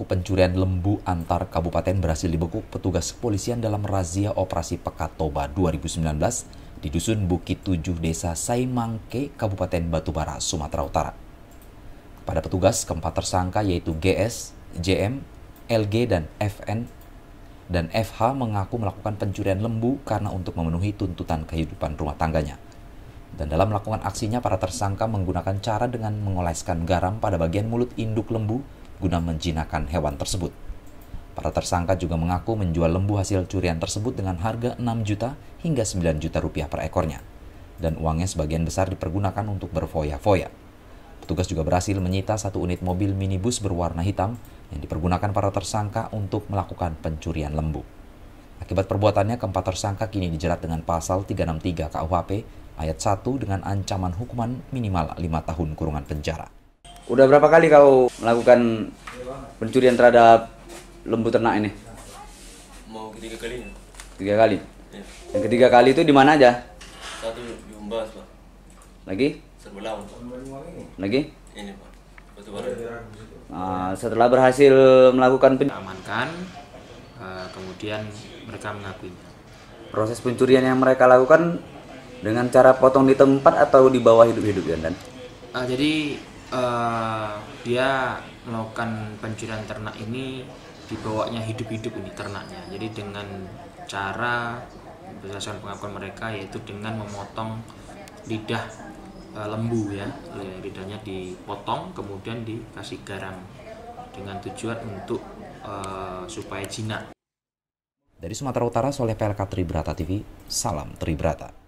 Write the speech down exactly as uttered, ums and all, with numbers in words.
pelaku pencurian lembu antar kabupaten berhasil dibekuk petugas kepolisian dalam razia operasi Pekat Toba dua ribu sembilan belas di Dusun Bukit Tujuh, Desa Saimangke, Kabupaten Batubara, Sumatera Utara. Pada petugas, keempat tersangka yaitu G S, J M, L G, dan F N dan F H mengaku melakukan pencurian lembu karena untuk memenuhi tuntutan kehidupan rumah tangganya. Dan dalam melakukan aksinya, para tersangka menggunakan cara dengan mengoleskan garam pada bagian mulut induk lembu guna menjinakkan hewan tersebut. Para tersangka juga mengaku menjual lembu hasil curian tersebut dengan harga enam juta hingga sembilan juta rupiah per ekornya. Dan uangnya sebagian besar dipergunakan untuk berfoya-foya. Petugas juga berhasil menyita satu unit mobil minibus berwarna hitam yang dipergunakan para tersangka untuk melakukan pencurian lembu. Akibat perbuatannya, keempat tersangka kini dijerat dengan pasal tiga enam tiga K U H P ayat satu dengan ancaman hukuman minimal lima tahun kurungan penjara. Udah berapa kali kau melakukan pencurian terhadap lembu ternak ini? Mau ketiga kali. Tiga kali? Ya. Yang ketiga kali itu di mana aja? Satu di Umbas, Pak. Lagi? Serbelawan, Pak. Lagi? Ini, Pak. Batubara. Uh, setelah berhasil melakukan pen... amankan, uh, kemudian mereka mengakui. Proses pencurian yang mereka lakukan dengan cara potong di tempat atau di bawah hidup-hidup ya, Dan? Uh, jadi uh, dia melakukan pencurian ternak ini dibawanya hidup-hidup ini ternaknya. Jadi dengan cara berdasarkan pengakuan mereka yaitu dengan memotong lidah uh, lembu ya, lidahnya dipotong kemudian dikasih garam dengan tujuan untuk uh, supaya jinak. Dari Sumatera Utara, Soleh P L K Tribrata T V, salam Tribrata.